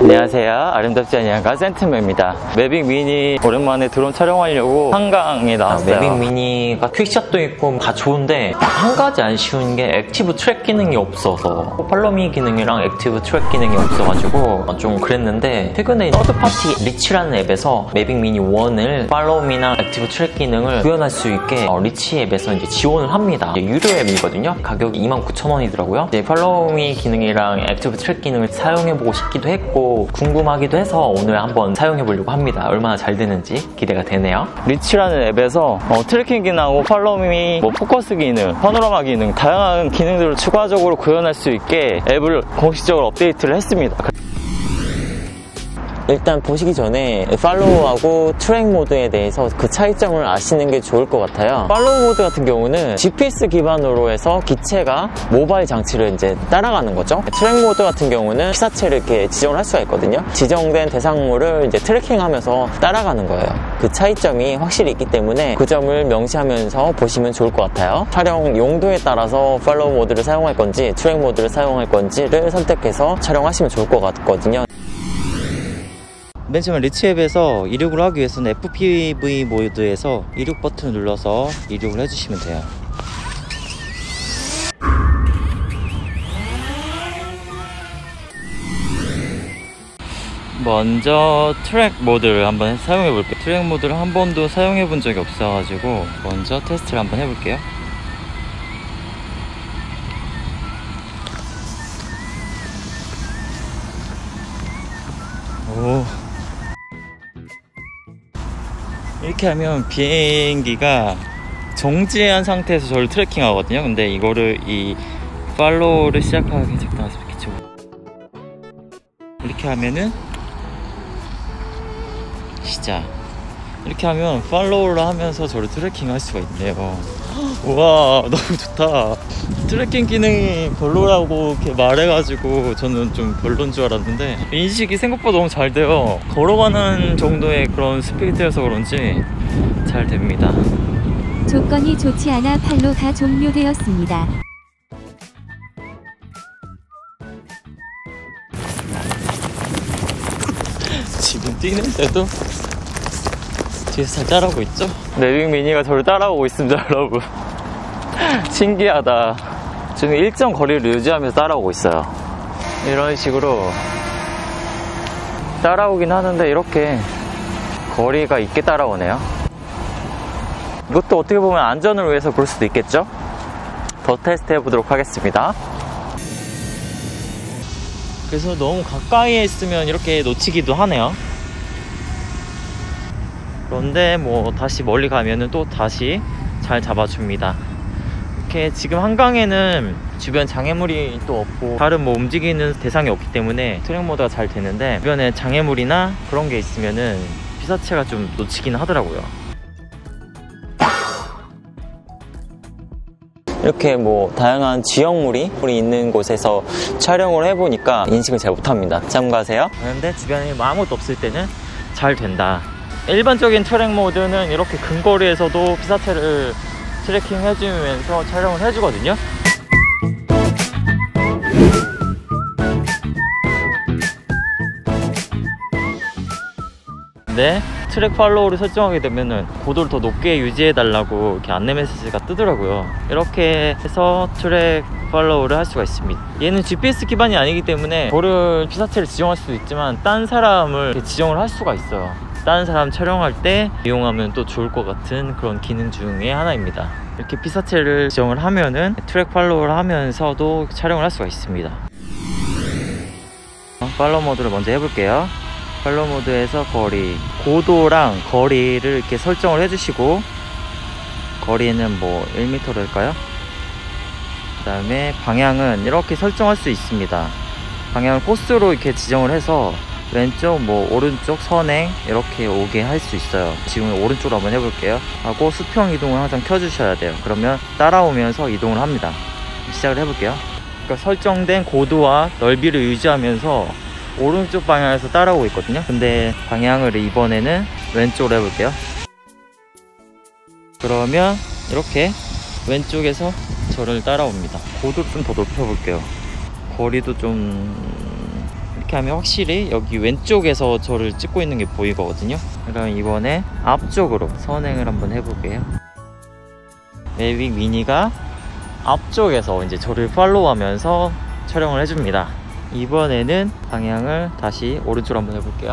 안녕하세요. 아름답지 않은 센트맨입니다. 매빅 미니 오랜만에 드론 촬영하려고 한강에 나왔어요. 매빅 미니가 퀵샷도 있고 다 좋은데 한 가지 아쉬운 게 액티브 트랙 기능이 없어서 팔로미 기능이랑 액티브 트랙 기능이 없어가지고 좀 그랬는데 최근에 서드파티 리치라는 앱에서 매빅 미니 1을 팔로미랑 액티브 트랙 기능을 구현할 수 있게 리치 앱에서 이제 지원을 합니다. 유료 앱이거든요. 가격이 29,000원이더라고요. 이제 팔로미 기능이랑 액티브 트랙 기능을 사용해보고 싶기도 했고 궁금하기도 해서 오늘 한번 사용해보려고 합니다. 얼마나 잘 되는지 기대가 되네요. 리치라는 앱에서 트래킹 기능하고 팔로미, 포커스 기능, 파노라마 기능 다양한 기능들을 추가적으로 구현할 수 있게 앱을 공식적으로 업데이트를 했습니다. 일단 보시기 전에 팔로우하고 트랙 모드에 대해서 그 차이점을 아시는 게 좋을 것 같아요. 팔로우 모드 같은 경우는 GPS 기반으로 해서 기체가 모바일 장치를 이제 따라가는 거죠. 트랙 모드 같은 경우는 피사체를 이렇게 지정을 할 수가 있거든요. 지정된 대상물을 이제 트래킹하면서 따라가는 거예요. 그 차이점이 확실히 있기 때문에 그 점을 명시하면서 보시면 좋을 것 같아요. 촬영 용도에 따라서 팔로우 모드를 사용할 건지 트랙 모드를 사용할 건지를 선택해서 촬영하시면 좋을 것 같거든요. 맨 처음에 리치 앱에서 이륙을 하기 위해서는 FPV 모드에서 이륙 버튼을 눌러서 이륙을 해주시면 돼요. 먼저 트랙 모드를 한번 사용해 볼게요. 트랙 모드를 한 번도 사용해 본 적이 없어가지고 먼저 테스트를 한번 해볼게요. 오, 이렇게 하면 비행기가 정지한 상태에서 저를 트래킹 하거든요. 근데 이거를 이 팔로우를 시작하기 적당하겠죠. 이렇게 하면은 시작. 이렇게 하면 팔로우를 하면서 저를 트래킹 할 수가 있네요. 우와, 너무 좋다. 트래킹 기능이 별로라고 이렇게 말해가지고 저는 좀 별론 줄 알았는데 인식이 생각보다 너무 잘 돼요. 걸어가는 정도의 그런 스피드여서 그런지 잘 됩니다. 조건이 좋지 않아 팔로가 종료되었습니다. 지금 뛰는데도 뒤에서 잘 따라오고 있죠? 매빅 미니가 저를 따라오고 있습니다, 여러분. 신기하다. 지금 일정 거리를 유지하면서 따라오고 있어요. 이런 식으로 따라오긴 하는데 이렇게 거리가 있게 따라오네요. 이것도 어떻게 보면 안전을 위해서 그럴 수도 있겠죠? 더 테스트 해보도록 하겠습니다. 그래서 너무 가까이에 있으면 이렇게 놓치기도 하네요. 그런데 뭐 다시 멀리 가면은 또 다시 잘 잡아줍니다. 이렇게 지금 한강에는 주변 장애물이 또 없고 다른 뭐 움직이는 대상이 없기 때문에 트랙 모드가 잘 되는데 주변에 장애물이나 그런 게 있으면은 피사체가 좀 놓치긴 하더라고요. 이렇게 뭐 다양한 지형물이 있는 곳에서 촬영을 해보니까 인식을 잘 못합니다. 참고하세요. 그런데 주변에 뭐 아무것도 없을 때는 잘 된다. 일반적인 트랙 모드는 이렇게 근거리에서도 피사체를 트래킹 해주면서 촬영을 해주거든요. 근데 트랙 팔로우를 설정하게 되면은 고도를 더 높게 유지해 달라고 이렇게 안내 메시지가 뜨더라고요. 이렇게 해서 트랙 팔로우를 할 수가 있습니다. 얘는 GPS 기반이 아니기 때문에 저를 피사체를 지정할 수도 있지만 딴 사람을 이렇게 지정을 할 수가 있어요. 다른 사람 촬영할 때 이용하면 또 좋을 것 같은 그런 기능 중에 하나입니다. 이렇게 피사체를 지정을 하면은 트랙 팔로우를 하면서도 촬영을 할 수가 있습니다. 팔로우 모드를 먼저 해볼게요. 팔로우 모드에서 거리, 고도랑 거리를 이렇게 설정을 해주시고 거리는 뭐 1m일까요? 그 다음에 방향은 이렇게 설정할 수 있습니다. 방향을 코스로 이렇게 지정을 해서 왼쪽, 뭐 오른쪽 선행 이렇게 오게 할 수 있어요. 지금 오른쪽으로 한번 해볼게요. 하고 수평 이동을 항상 켜주셔야 돼요. 그러면 따라오면서 이동을 합니다. 시작을 해볼게요. 그러니까 설정된 고도와 넓이를 유지하면서 오른쪽 방향에서 따라오고 있거든요. 근데 방향을 이번에는 왼쪽으로 해볼게요. 그러면 이렇게 왼쪽에서 저를 따라옵니다. 고도를 좀 더 높여볼게요. 거리도 좀 이렇게 하면 확실히 여기 왼쪽에서 저를 찍고 있는 게 보이거든요. 그럼 이번에 앞쪽으로 선행을 한번 해볼게요. 매빅 미니가 앞쪽에서 이제 저를 팔로우하면서 촬영을 해줍니다. 이번에는 방향을 다시 오른쪽으로 한번 해볼게요.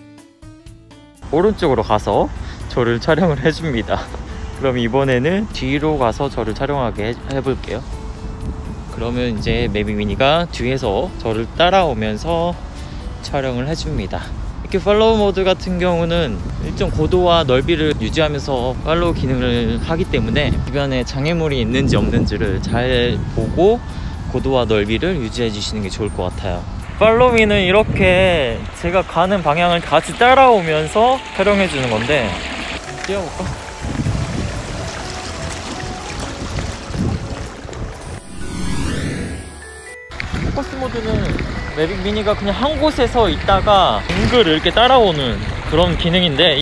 오른쪽으로 가서 저를 촬영을 해줍니다. 그럼 이번에는 뒤로 가서 저를 촬영하게 해볼게요. 그러면 이제 매빅 미니가 뒤에서 저를 따라오면서 촬영을 해줍니다. 이렇게 팔로우 모드 같은 경우는 일정 고도와 넓이를 유지하면서 팔로우 기능을 하기 때문에 주변에 장애물이 있는지 없는지를 잘 보고 고도와 넓이를 유지해 주시는 게 좋을 것 같아요. 팔로우미는 이렇게 제가 가는 방향을 같이 따라오면서 촬영해 주는 건데, 뛰어볼까? 포커스 모드는 매빅 미니가 그냥 한 곳에서 있다가 앵글을 이렇게 따라오는 그런 기능인데,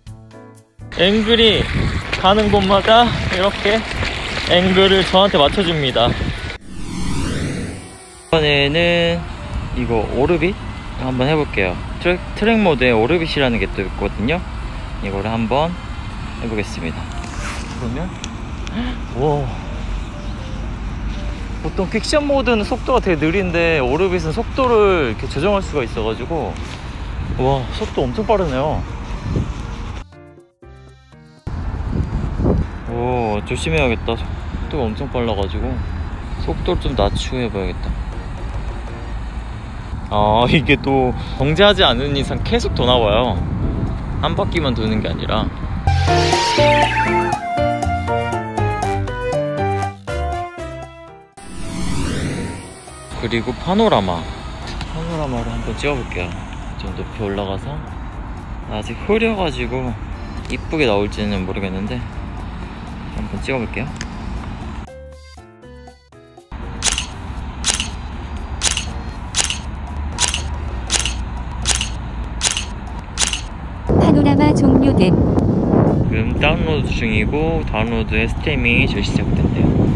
앵글이 가는 곳마다 이렇게 앵글을 저한테 맞춰줍니다. 이번에는 이거 오르빗 한번 해볼게요. 트랙 모드에 오르빗이라는 게 또 있거든요. 이거를 한번 해보겠습니다. 그러면 와, 보통 퀵션 모드는 속도가 되게 느린데 오르빗은 속도를 이렇게 조정할 수가 있어가지고, 와, 속도 엄청 빠르네요. 오, 조심해야겠다. 속도가 엄청 빨라가지고 속도를 좀 낮추고 해봐야겠다. 아, 이게 또 정지하지 않는 이상 계속 도나와요. 한 바퀴만 도는 게 아니라. 그리고 파노라마를 한번 찍어볼게요. 좀 높이 올라가서. 아직 흐려가지고 이쁘게 나올지는 모르겠는데 한번 찍어볼게요. 파노라마 종료됨. 지금 다운로드 중이고 다운로드의 스템이 저 시작된대요.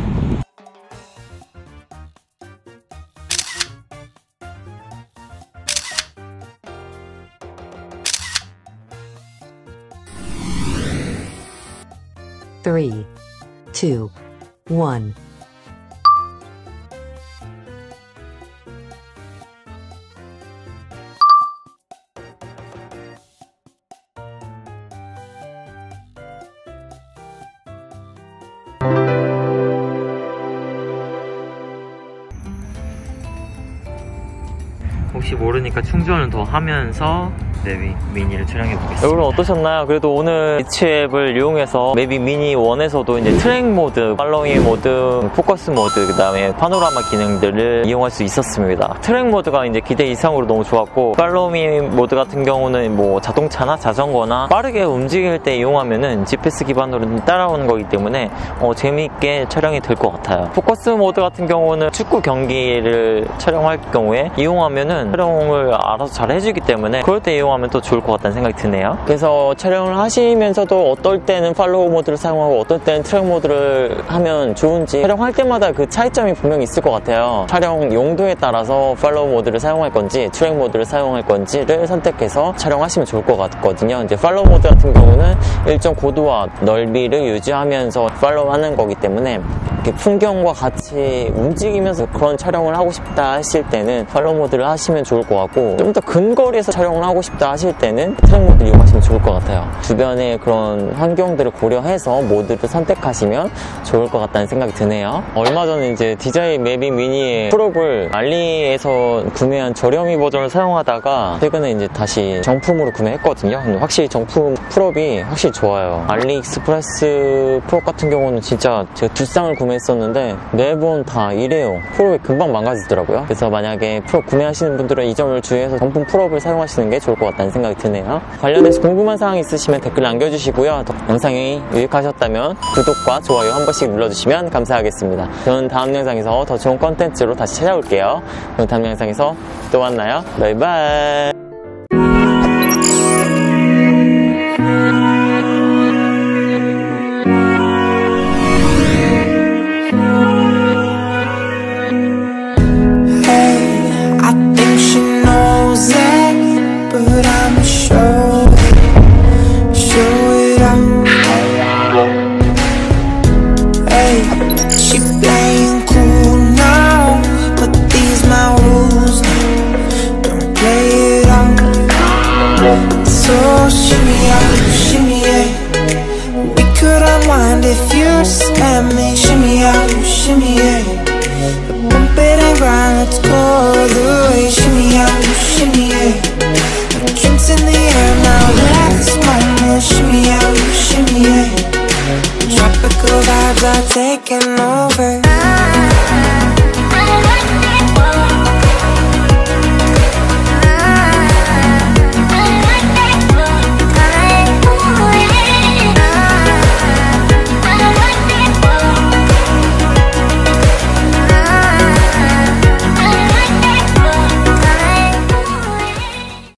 Three, two, one. 혹시 모르니까 충전을 더 하면서 매빅 미니를 촬영해 보겠습니다. 여러분 어떠셨나요? 그래도 오늘 이치 앱을 이용해서 매빅 미니 1에서도 이제 트랙 모드, 팔로잉 모드, 포커스 모드, 그 다음에 파노라마 기능들을 이용할 수 있었습니다. 트랙 모드가 이제 기대 이상으로 너무 좋았고, 팔로잉 모드 같은 경우는 뭐 자동차나 자전거나 빠르게 움직일 때 이용하면은 GPS 기반으로 따라오는 거기 때문에 재미있게 촬영이 될 것 같아요. 포커스 모드 같은 경우는 축구 경기를 촬영할 경우에 이용하면은 촬영을 알아서 잘 해주기 때문에 그럴 때 이용하면 또 좋을 것 같다는 생각이 드네요. 그래서 촬영을 하시면서도 어떨 때는 팔로우 모드를 사용하고 어떨 때는 트랙 모드를 하면 좋은지, 촬영할 때마다 그 차이점이 분명히 있을 것 같아요. 촬영 용도에 따라서 팔로우 모드를 사용할 건지 트랙 모드를 사용할 건지를 선택해서 촬영하시면 좋을 것 같거든요. 이제 팔로우 모드 같은 경우는 일정 고도와 넓이를 유지하면서 팔로우 하는 거기 때문에 이렇게 풍경과 같이 움직이면서 그런 촬영을 하고 싶다 하실 때는 팔로우 모드를 하시면 좋을 것 같고, 좀 더 근거리에서 촬영을 하고 싶다 하실 때는 트랙 모드를 이용하시면 좋을 것 같아요. 주변의 그런 환경들을 고려해서 모드를 선택하시면 좋을 것 같다는 생각이 드네요. 얼마 전에 이제 DJI 매빅 미니의 프롭을 알리에서 구매한 저렴이 버전을 사용하다가 최근에 이제 다시 정품으로 구매했거든요. 근데 확실히 정품 프롭이 확실히 좋아요. 알리익스프레스 프롭 같은 경우는 진짜 제가 두 쌍을 구매했었는데 매번 다 이래요. 프롭이 금방 망가지더라고요. 그래서 만약에 프롭 구매하시는 분들은 이 점을 주의해서 정품 프롭을 사용하시는 게 좋을 것 같다는 생각이 드네요. 관련해서 궁금한 사항 있으시면 댓글 남겨주시고요. 영상이 유익하셨다면 구독과 좋아요 한 번씩 눌러주시면 감사하겠습니다. 저는 다음 영상에서 더 좋은 컨텐츠로 다시 찾아올게요. 그럼 다음 영상에서 또 만나요. 바이바이. I think she knows are taking